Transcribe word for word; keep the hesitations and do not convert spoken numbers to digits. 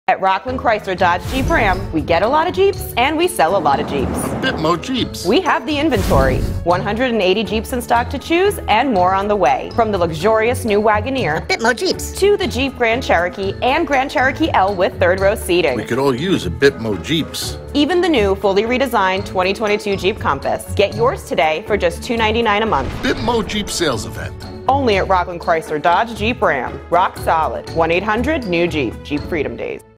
At Rockland Chrysler Dodge Jeep Ram, we get a lot of Jeeps and we sell a lot of Jeeps. Bit more Jeeps. We have the inventory, one hundred eighty Jeeps in stock to choose and more on the way. From the luxurious new Wagoneer, bit more Jeeps, to the Jeep Grand Cherokee and Grand Cherokee L with third row seating. We could all use a bit more Jeeps. Even the new fully redesigned twenty twenty-two Jeep Compass. Get yours today for just two hundred ninety-nine dollars a month. Bit more Jeep sales event. Only at Rockland Chrysler Dodge Jeep Ram. Rock solid. one eight hundred new Jeep. Jeep Freedom Days.